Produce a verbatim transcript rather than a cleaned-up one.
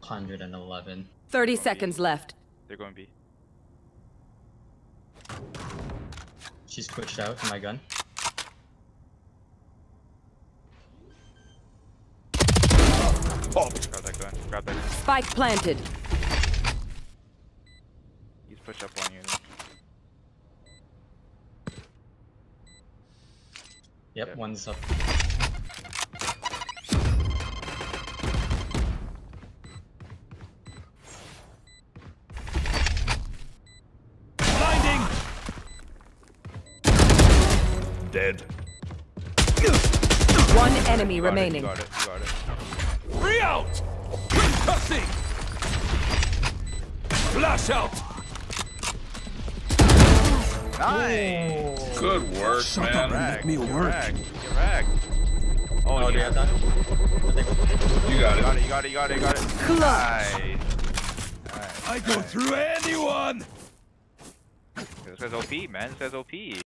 hundred eleven. thirty seconds left. They're going B. She's twitched out to my gun. Oh! Grab that gun. Grab that gun. Spike planted. He's pushed up on you. Then. Yep, Yeah. one's up. Blinding! Dead. One enemy You got remaining. It, you got it. You got it. Free out! Concussing! Flash out! Nice! Good work, Shut man. up and let me Get work. ragged. Get ragged. Oh, Oh, do you yeah. have that? You got You got it. it, you got it, you got it, you got it. Clutch. Nice. Nice. I go through anyone! This says O P, man. This says O P.